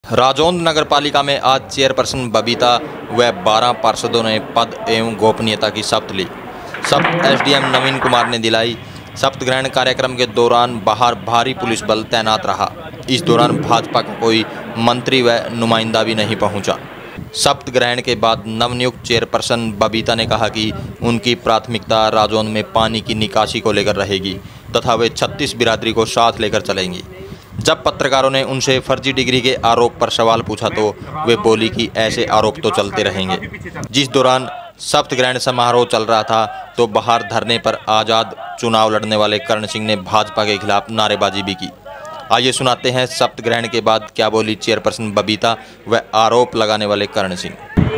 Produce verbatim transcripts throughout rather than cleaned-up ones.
राजौंद नगर पालिका में आज चेयरपर्सन बबीता व बारह पार्षदों ने पद एवं गोपनीयता की शपथ ली। शपथ एसडीएम नवीन कुमार ने दिलाई। शपथ ग्रहण कार्यक्रम के दौरान बाहर भारी पुलिस बल तैनात रहा। इस दौरान भाजपा का कोई मंत्री व नुमाइंदा भी नहीं पहुंचा। शपथ ग्रहण के बाद नवनियुक्त चेयरपर्सन बबीता ने कहा कि उनकी प्राथमिकता राजौंद में पानी की निकासी को लेकर रहेगी तथा वे छत्तीस बिरादरी को साथ लेकर चलेंगी। जब पत्रकारों ने उनसे फर्जी डिग्री के आरोप पर सवाल पूछा तो वे बोली कि ऐसे आरोप तो चलते रहेंगे। जिस दौरान शपथ ग्रहण समारोह चल रहा था तो बाहर धरने पर आज़ाद चुनाव लड़ने वाले करण सिंह ने भाजपा के खिलाफ नारेबाजी भी की। आइए सुनाते हैं शपथ ग्रहण के बाद क्या बोली चेयरपर्सन बबीता व आरोप लगाने वाले करण सिंह।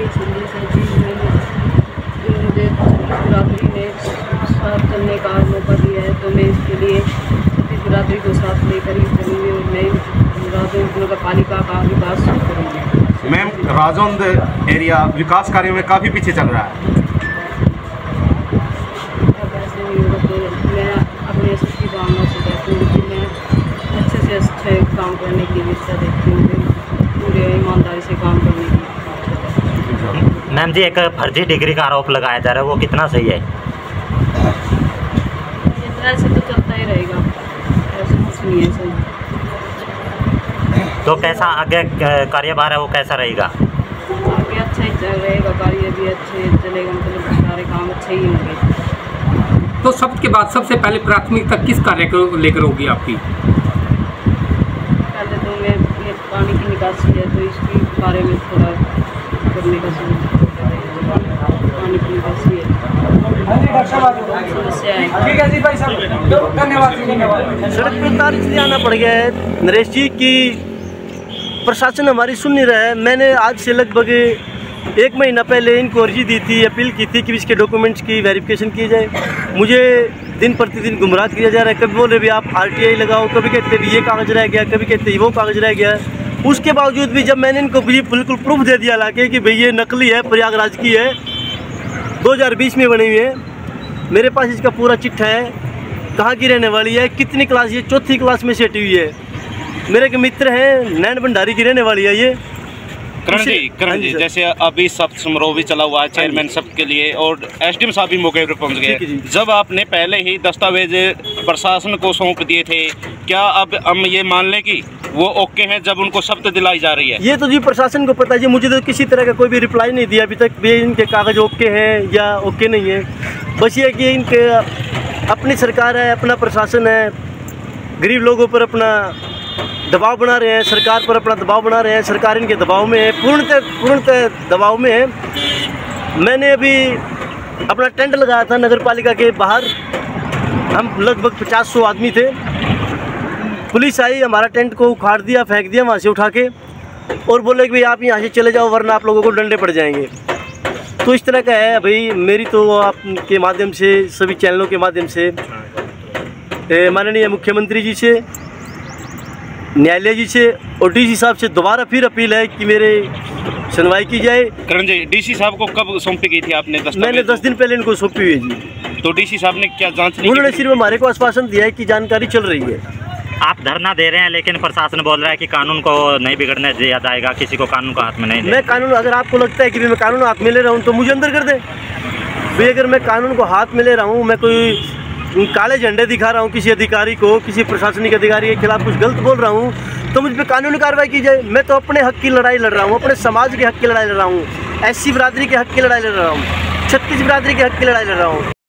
चलने का मौका दिया है तो मैं इसके लिए छत्तीस बिरादरी को साथ लेकर ही चलूँगी और मैं राजौंद नगर पालिका का विकास करूँगी। मैम, राजौंद एरिया विकास कार्यों में काफ़ी पीछे चल रहा है। अब ऐसे नहीं होगा तो मैं अपने सच्ची भावना से कहती हूँ कि मैं अच्छे से अच्छे काम करने की इच्छा देखती हूँ, पूरे ईमानदारी से काम करने की। मैम जी, एक फर्जी डिग्री का आरोप लगाया जा रहा है, वो कितना सही है? ऐसे तो चलता ही रहेगा, ऐसे कुछ नहीं है सही। तो कैसा आगे कार्यभार है वो कैसा रहेगा? आगे अच्छा ही चल रहेगा, कार्य भी अच्छे चलेगा, मतलब सारे काम अच्छे ही होंगे। तो शपथ के बाद सबसे पहले प्राथमिकता किस कार्य को लेकर होगी आपकी? पहले तो मैं ये पानी की निकासी है तो इसके बारे में थोड़ा करने का सोच पानी की निकासी है। सड़क पर तार इसलिए आना पड़ गया है नरेश जी की प्रशासन हमारी सुन नहीं रहा है। मैंने आज से लगभग एक महीना पहले इनको अर्जी दी थी, अपील की थी कि इसके डॉक्यूमेंट्स की वेरिफिकेशन की जाए। मुझे दिन प्रतिदिन गुमराह किया जा रहा है। कभी बोले भी आप आरटीआई लगाओ, कभी कहते भी ये कागज़ रह गया, कभी कहते वो कागज़ रह गया। उसके बावजूद भी जब मैंने इनको बिल्कुल प्रूफ दे दिया लाके कि भाई ये नकली है, प्रयागराज की है, दो हज़ार बीस में बनी हुई है, मेरे पास इसका पूरा चिट्ठा है, कहाँ की रहने वाली है, कितनी क्लास, ये चौथी क्लास में सेटी हुई है, मेरे के मित्र हैं, नैन भंडारी की रहने वाली है ये। करण जी, करण जी, जैसे अभी शपथ समारोह भी चला हुआ है चेयरमैन शपथ के लिए और एसडीएम साहब भी मौके पर पहुंच गए। जब आपने पहले ही दस्तावेज प्रशासन को सौंप दिए थे, क्या अब हम ये मान लें कि वो ओके हैं जब उनको शपथ दिलाई जा रही है? ये तो जी प्रशासन को पता है जी, मुझे तो किसी तरह का कोई भी रिप्लाई नहीं दिया अभी तक भी इनके कागज़ ओके हैं या ओके नहीं है। बस ये कि इनके अपनी सरकार है, अपना प्रशासन है, गरीब लोगों पर अपना दबाव बना रहे हैं, सरकार पर अपना दबाव बना रहे हैं, सरकार इनके दबाव में है, पूर्णतः पूर्णतः दबाव में है। मैंने अभी अपना टेंट लगाया था नगर पालिका के बाहर, हम लगभग पचास सौ आदमी थे। पुलिस आई, हमारा टेंट को उखाड़ दिया, फेंक दिया वहाँ से उठा के और बोले कि भाई आप यहाँ से चले जाओ वरना आप लोगों को डंडे पड़ जाएंगे। तो इस तरह का है भाई। मेरी तो आपके माध्यम से, सभी चैनलों के माध्यम से माननीय मुख्यमंत्री जी से, न्यायालय जी से और डीसी साहब से दोबारा फिर अपील है कि मेरे सुनवाई की जाए। करण जी, डीसी साहब को कब सौंपी गई थी आपने? मैंने दस दिन पहले इनको सौंपी हुई है जी। तो डीसी साहब ने क्या जांच नहीं? उन्होंने सिर्फ हमारे को आश्वासन दिया है कि जानकारी चल रही है। आप धरना दे रहे हैं लेकिन प्रशासन बोल रहा है कि कानून को नहीं बिगड़ने दिया जाएगा, किसी को कानून का हाथ में नहीं। मैं कानून, अगर आपको लगता है कि मैं कानून हाथ में ले रहा हूँ तो मुझे अंदर कर दे भाई। अगर मैं कानून को हाथ में ले रहा हूँ, मैं कोई काले झंडे दिखा रहा हूँ किसी अधिकारी को, किसी प्रशासनिक अधिकारी के खिलाफ कुछ गलत बोल रहा हूँ तो मुझ पर कानूनी कार्रवाई की जाए। मैं तो अपने हक की लड़ाई लड़ रहा हूँ, अपने समाज के हक की लड़ाई लड़ रहा हूँ, एस सी बिरादरी के हक की लड़ाई लड़ रहा हूँ, छत्तीस बिरादरी के हक की लड़ाई लड़ रहा हूँ।